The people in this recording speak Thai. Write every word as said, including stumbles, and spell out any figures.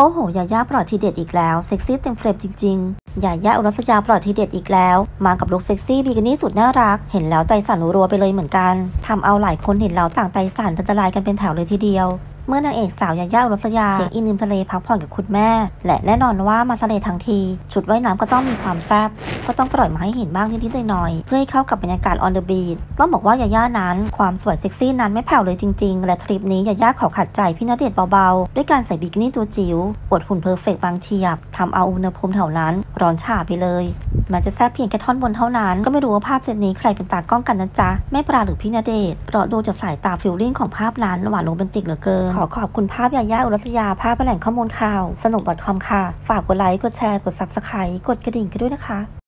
โอ้โหยาย่าปล่อยทีเด็ดอีกแล้วเซ็กซี่เต็มเฟรมจริงๆยาย่าอุรัสยาปล่อยทีเด็ดอีกแล้วมากับลุคเซ็กซี่บิกินี่สุดน่ารักเห็นแล้วใจสั่นรัวไปเลยเหมือนกันทำเอาหลายคนเห็นแล้วต่างใจสั่นจนจะลายกันเป็นแถวเลยทีเดียวเมื่อนางเอกสาวยาย่าอุรัสยาเช็คอินริมทะเลพักผ่อนกับคุณแม่และแน่นอนว่ามาทะเลทั้งทีชุดว่ายน้ำก็ต้องมีความแซ่บก็ต้องปล่อยมาให้เห็นบ้างนิดๆหน่อยๆเพื่อให้เข้ากับบรรยากาศออนเดอะบีชต้องบอกว่ายาย่านั้นความสวยเซ็กซี่นั้นไม่แผ่วเลยจริงๆและทริปนี้ยาย่าขอขัดใจพี่ณเดชน์เบาๆด้วยการใส่บิกินี่ตัวจิ๋วอวดหุ่นเพอร์เฟกต์บางเฉียบทำเอาอุณหภูมิแถวนั้นร้อนฉ่าไปเลยมันจะแซ่บเพียงแค่ท่อนบนเท่านั้นก็ไม่รู้ว่าภาพเซตนี้ใครเป็นตากล้องกันนะจ๊ะแม่ปลาหรือพี่ณเดชน์เพราะดูจากสายตาฟิลลิ่งของภาพนั้นหวานโรแมนติกเหลือเกินขอขอบคุณภาพยาย่าอุรัสยาภาพแหล่งข้อมูลข่าวสนุก .com ค่ะฝากกดไลค์กดแชร์กด ซับสไครบ์ กดกระดิ่งกันด้วยนะคะ